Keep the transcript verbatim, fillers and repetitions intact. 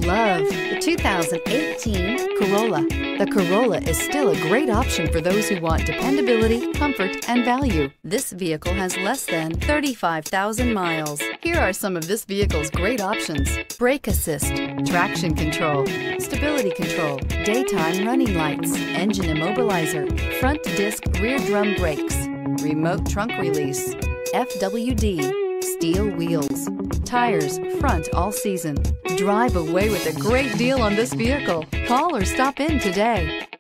love the two thousand eighteen Corolla. The Corolla is still a great option for those who want dependability, comfort, and value. This vehicle has less than thirty-five thousand miles. Here are some of this vehicle's great options: brake assist, traction control, stability control, daytime running lights, engine immobilizer, front disc rear drum brakes, remote trunk release, F W D, steel wheels, tires front all season. Drive away with a great deal on this vehicle. Call or stop in today.